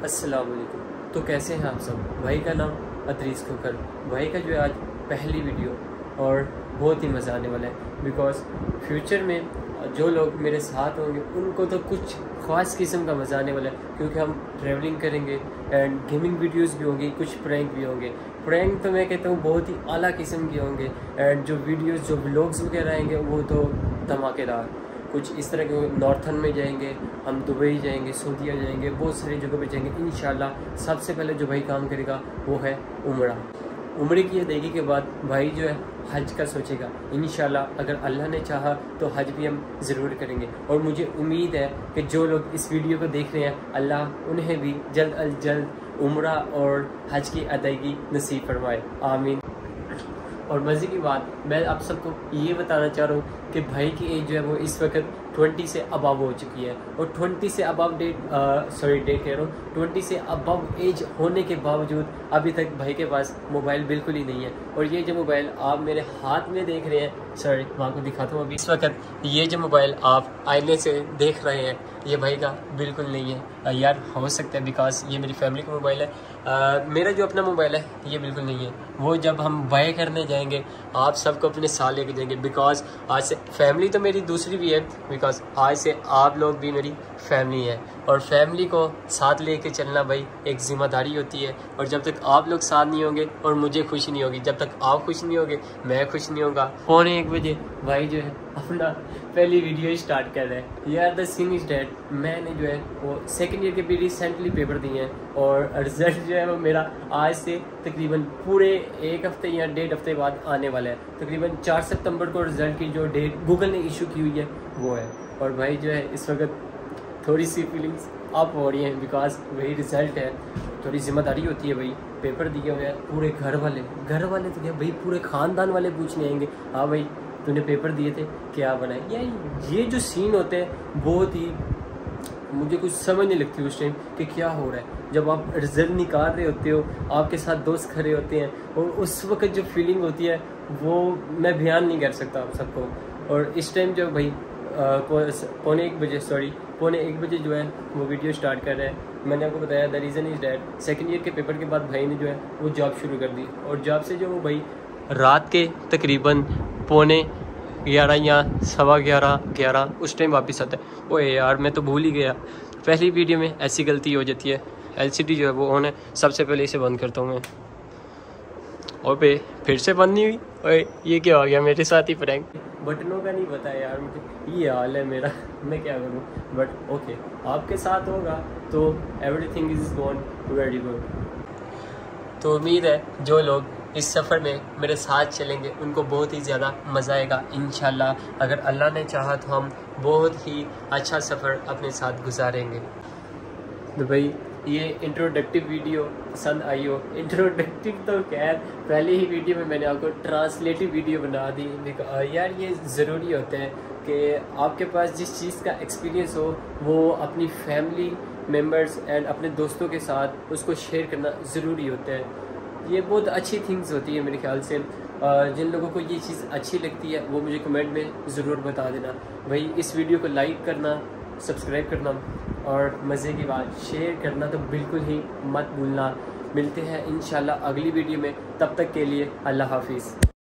अस्सलाम वालेकुम। तो कैसे हैं आप सब। भाई का नाम अदरीस खोकर। भाई का जो है आज पहली वीडियो और बहुत ही मज़ा आने वाला है, बिकॉज फ्यूचर में जो लोग मेरे साथ होंगे उनको तो कुछ ख़ास किस्म का मज़ा आने वाला है, क्योंकि हम ट्रैवलिंग करेंगे एंड गेमिंग वीडियोस भी होंगी, कुछ प्रैंक भी होंगे। प्रैंक तो मैं कहता हूँ बहुत ही आला किस्म के होंगे, एंड जो वीडियोस जो व्लॉग्स वगैरह आएंगे वो तो धमाकेदार। कुछ इस तरह के नॉर्थन में जाएंगे, हम दुबई जाएंगे, सऊदीया जाएंगे, बहुत सारी जगहों पे जाएंगे इंशाल्लाह। सबसे पहले जो भाई काम करेगा वो है उम्रा। उम्र की अदायगी के बाद भाई जो है हज का सोचेगा इंशाल्लाह। अगर अल्लाह ने चाहा तो हज भी हम ज़रूर करेंगे, और मुझे उम्मीद है कि जो लोग इस वीडियो को देख रहे हैं अल्लाह उन्हें भी जल्द अज जल्द उम्रा और हज की अदायगी नसीब फरमाए, आमीन। और मज़े की बात मैं आप सबको ये बताना चाह रहा हूँ कि भाई की एज जो है वो इस वक्त 20 से अबव हो चुकी है, और 20 से अबव डेट कह रहा हूँ 20 से अबव एज होने के बावजूद अभी तक भाई के पास मोबाइल बिल्कुल ही नहीं है। और ये जो मोबाइल आप मेरे हाथ में देख रहे हैं, सॉरी मैं आपको दिखाता हूँ अभी इस वक्त, ये जो मोबाइल आप आईने से देख रहे हैं ये भाई का बिल्कुल नहीं है। यार हो सकता है बिकॉज ये मेरी फैमिली का मोबाइल है, मेरा जो अपना मोबाइल है ये बिल्कुल नहीं है। वो जब हम बाय करने जाएंगे आप सबको अपने साथ लेके जाएंगे, बिकॉज आज से फैमिली तो मेरी दूसरी भी है, बिकॉज आज से आप लोग भी मेरी फैमिली है, और फैमिली को साथ लेके चलना भाई एक जिम्मेदारी होती है। और जब तक आप लोग साथ नहीं होंगे और मुझे खुशी नहीं होगी, जब तक आप खुश नहीं होगे मैं खुश नहीं होगा। 1:15 बजे भाई जो है अपना पहली वीडियो स्टार्ट कर रहा है। यार द सीन इज डेड। मैंने जो है वो सेकेंड ईयर के भी रिसेंटली पेपर दिए हैं, और रिजल्ट जो है वो मेरा आज से तकरीबन पूरे 1 हफ्ते या 1.5 हफ्ते बाद आने वाला है। तकरीबन 4 सितंबर को रिजल्ट की जो डेट गूगल ने इशू की हुई है वो है। और भाई जो है इस वक्त थोड़ी सी फीलिंग्स अप हो रही हैं, बिकॉज वही रिजल्ट है, थोड़ी जिम्मेदारी होती है। भाई पेपर दिए हुए हैं, पूरे घर वाले तो क्या भाई पूरे ख़ानदान वाले पूछने आएंगे, हाँ भाई तूने पेपर दिए थे क्या बना है। यार ये जो सीन होते हैं बहुत ही मुझे कुछ समझ नहीं लगती उस टाइम कि क्या हो रहा है। जब आप रिजल्ट निकाल रहे होते हो, आपके साथ दोस्त खड़े होते हैं, और उस वक्त जो फीलिंग होती है वो मैं बयान नहीं कर सकता आप सबको। और इस टाइम जो भाई 1:15 बजे जो है वो वीडियो स्टार्ट कर रहा है। मैंने आपको बताया the reason is that second year के पेपर के बाद भाई ने जो है वो जॉब शुरू कर दी, और जॉब से जो वो भाई रात के तकरीबन 11:15 या 11:15 उस टाइम वापस आता है। ओए यार मैं तो भूल ही गया, पहली वीडियो में ऐसी गलती हो जाती है। LCD जो है वो ऑन है, सबसे पहले इसे बंद करता हूँ मैं। और पे फिर से बंद नहीं हुई। ओए ये क्या हो गया मेरे साथ ही प्रैंक। बटनों का नहीं पता यार मुझे, ये हाल है मेरा, मैं क्या करूँ। बट ओके आपके साथ होगा तो everything is gone very good. तो उम्मीद है जो लोग इस सफ़र में मेरे साथ चलेंगे उनको बहुत ही ज़्यादा मज़ा आएगा इंशाल्लाह। अगर अल्लाह ने चाहा तो हम बहुत ही अच्छा सफ़र अपने साथ गुजारेंगे। तो भाई ये इंट्रोडक्टिव वीडियो पसंद आई हो, इंट्रोडक्टिव तो खैर पहले ही वीडियो में मैंने आपको ट्रांसलेटिव वीडियो बना दी। यार ये ज़रूरी होता है कि आपके पास जिस चीज़ का एक्सपीरियंस हो वो अपनी फैमिली मेम्बर्स एंड अपने दोस्तों के साथ उसको शेयर करना ज़रूरी होता है। ये बहुत अच्छी थिंग्स होती है मेरे ख्याल से। जिन लोगों को ये चीज़ अच्छी लगती है वो मुझे कमेंट में ज़रूर बता देना। भाई इस वीडियो को लाइक करना, सब्सक्राइब करना, और मज़े की बात शेयर करना तो बिल्कुल ही मत भूलना। मिलते हैं इंशाल्लाह अगली वीडियो में, तब तक के लिए अल्लाह हाफिज़।